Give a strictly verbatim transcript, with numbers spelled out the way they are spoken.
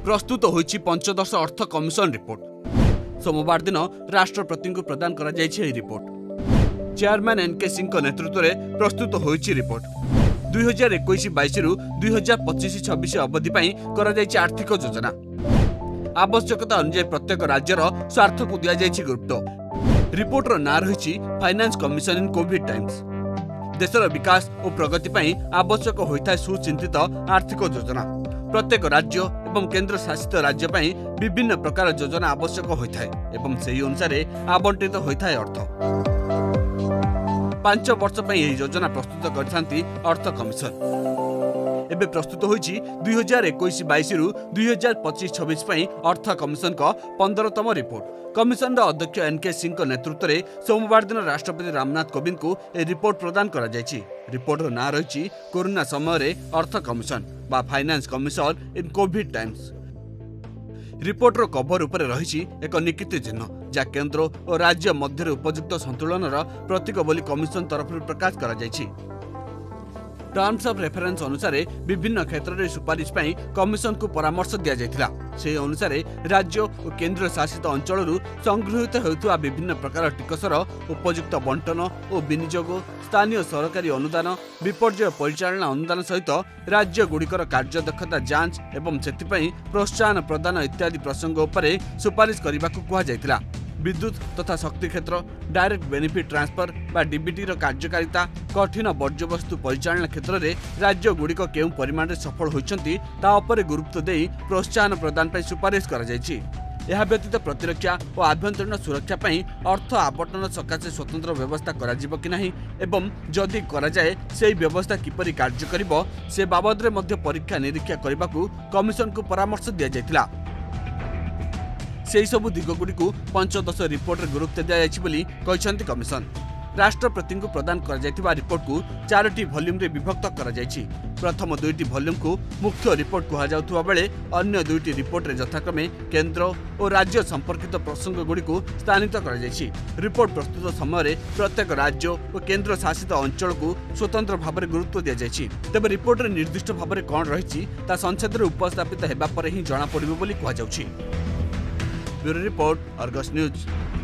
प्रस्तुत होइछि पंचदश अर्थ commission report. सोमवार दिन राष्ट्रपति को प्रदान करा जाइछि एही report. Chairman N K Singh नेतृत्व में प्रस्तुत होइछि रिपोर्ट। दुई हजार इक्कीस बैश रु दुई हजार पच्चीस छब्बीस अवधि पर करा जाइछि आर्थिक योजना। आवश्यकता अनुसार प्रत्येक राज्यर स्वार्थ को दिया जाइछि गुरुत्व। रिपोर्टर ना रही finance commission in covid times. देशर विकास और प्रगति ପାଇଁ आवश्यक होता है सुचिंतित आर्थिक योजना। प्रत्येक राज्य एवं केंद्र शासित राज्य ପାଇଁ विभिन्न प्रकार योजना आवश्यक होता है एवं सही अनुसार आवंटित होता है अर्थ। पांच वर्ष पर यह योजना प्रस्तुत करथांती अर्थ कमिशन। एबे प्रस्तुत होइछि दुई हजार इक्कीस बैश रु दुई हजार पच्चीस छब्बीस अर्थ कमिशन का पंद्रहतम रिपोर्ट। कमिशन अध्यक्ष एन के सिंह नेतृत्व में सोमवार दिन राष्ट्रपति रामनाथ कोविंद को यह रिपोर्ट प्रदान करा जायछि। रिपोर्टर ना रही कोरोना समय अर्थ कमिशन बा finance commission in covid times. Reporter cover उपर रही एक निकित चिन्ह जहाँ केंद्र और राज्य मध्य उपयुक्त संतुलनर प्रतीक बोली कमिशन तरफ प्रकाश करा जायछि। टर्म्स ऑफ रेफरेंस अनुसार विभिन्न क्षेत्र में सुपारिश पर कमिशन को परामर्श दिया जायतिला। से अनुसार राज्य और केंद्र शासित अंचल संगृहीत होता विभिन्न प्रकार टिकसर उपयुक्त बंटन और विनियोग, स्थानीय सरकारी अनुदान, विपर्यय परिचालना अनुदान सहित राज्य गुड़िकर कार्यदक्षता जांच एवं सेतिपई प्रोत्साहन प्रदान इत्यादि प्रसंग उपरे सुपारिश करने को कहा जायतिला। विद्युत तथा शक्ति क्षेत्र, डायरेक्ट बेनिफिट ट्रांसफर बा डीबीटी रो कार्यकारिता, कठिन वर्ज्यवस्तु परिचालन क्षेत्र में राज्य गुड़िक केउं परिमाण में सफल होइछंती ता उपरे गुरुत्व देई प्रोत्साहन प्रदान पर सुपारिश करा जायछि। यह व्यतीत प्रतिरक्षा और आभ्यंतरीण सुरक्षा पई अर्थ आवंटन सकाशे स्वतंत्र व्यवस्था करा जिवो कि नहीं एवं जदि करा जाए सेही व्यवस्था किपरि कार्य करिवो से बाबद रे मध्य परीक्षा निरीक्षा करबाकू कमिशन को परामर्श दिया जायतिला। से सबु दिगगुड़ी को पंचदश रिपोर्ट में गुरुत्व दिया कमिशन। राष्ट्रपति को प्रदान कर रिपोर्ट को चारोटी वॉल्यूम रे विभक्त करा जायछि। प्रथम दुईटी वॉल्यूम को मुख्य रिपोर्ट कहा जाउथुवा बेले अन्य दुईटी रिपोर्ट रे यथाक्रमे केंद्र और राज्य संपर्कित प्रसंग गुड़ी को स्थानित करा जायछि। रिपोर्ट प्रस्तुत समय प्रत्येक राज्य और केंद्र शासित अंचल को स्वतंत्र भाव में गुरुत्व दिया जायछि। तेबे रिपोर्ट रे निर्दिष्ट भाव में कौन रही संसद में उपस्थापित हेबा परे ही जଣା पड़िबो बोली कहा जाउछि। Bureau report, Argus news.